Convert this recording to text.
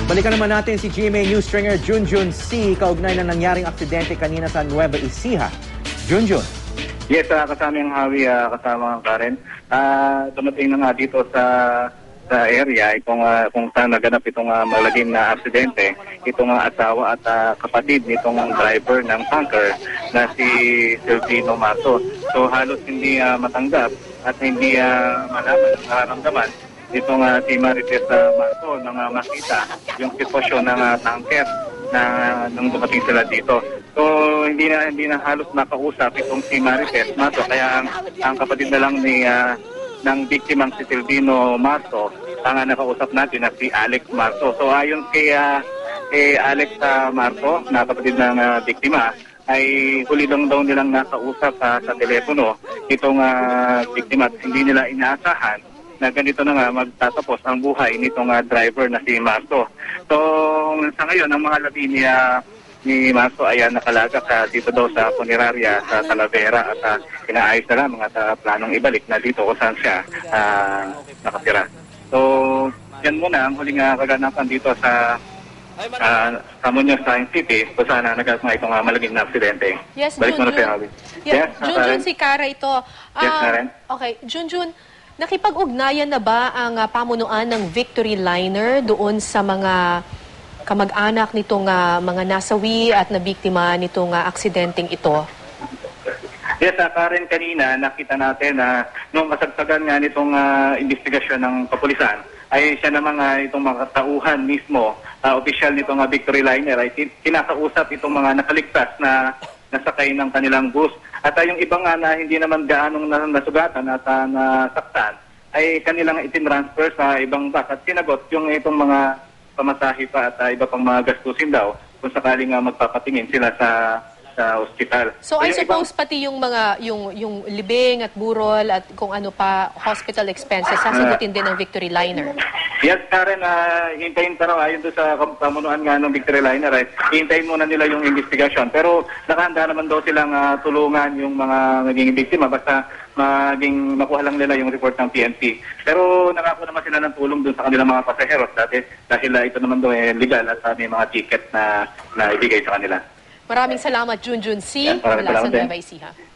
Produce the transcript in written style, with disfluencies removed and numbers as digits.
Balikan naman natin si GMA News stringer Junjun C. kaugnay ng nangyaring aksidente kanina sa Nueva Ecija. Junjun. Yes, kasama yung Hawi, kasama ang Karen. Dumating na nga dito sa area kung saan naganap itong malagim na aksidente. Itong asawa at kapatid nitong driver ng tanker na si Silvino Mato. So halos hindi matanggap at hindi malaman ang nararamdaman itong si Marites Mato nang makita yung sitwasyon ng tanker nung dumating sila dito. So hindi na halos makausap itong si Marites Mato, kaya ang kapatid na lang ng biktimang si Silvino Mato ang nakausap natin na si Alex Marto. So ayon kay Alex Marto, na kapatid ng biktima, ay huli lang daw nilang nakausap sa telepono itong biktima at hindi nila inaasahan na ganito na nga magtatapos ang buhay nitong driver na si Marto. So sa ngayon, ang mga labi ni Marto ay nakalagak dito daw sa punerarya sa Talavera at inaayos na lang mga planong ibalik na dito kung saan siya nakatira. So yan muna ang huling kaganapan dito sa Muñoz City kung saan nagkasama itong malagim na aksidente. Yes, balik mo na siya, Hawi. Yes, Junjun, si Kara ito. Yes, Karen. Okay, Junjun, nakipag-ugnayan na ba ang pamunuan ng Victory Liner doon sa mga kamag-anak nitong mga nasawi at nabiktima nitong aksidenteng ito? Yes, Karen, kanina nakita natin na nung kasagsagan nga nitong investigasyon ng kapulisan, ay siya namang itong mga tauhan mismo, opisyal nitong Victory Liner, ay kinakausap itong mga nakaligtas na nasakay ng kanilang bus. At yung ibang na hindi naman gaanong nasugatan at nasaktan, ay kanilang itinransfer sa ibang bus. At sinagot yung itong mga pamasahe pa at iba pang mga gastusin daw kung sakaling magpapatingin sila sa ospital. So I suppose pati yung mga yung libing at burol at kung ano pa hospital expenses sasagutin din ng Victory Liner. Yes, Karen, hintayin pa raw ayon doon sa pamunuan nga ng Victory Liner, hintayin muna nila yung investigasyon. Pero nakahanda naman daw silang tulungan yung mga naging biktima basta makuha lang nila yung report ng PNP. Pero nakako naman sila ng tulong doon sa kanilang mga pasaheros dahil ito naman daw legal at may mga ticket na ibigay sa kanila. Maraming salamat, Junjun C. Yes, mula sa Nueva Ecija.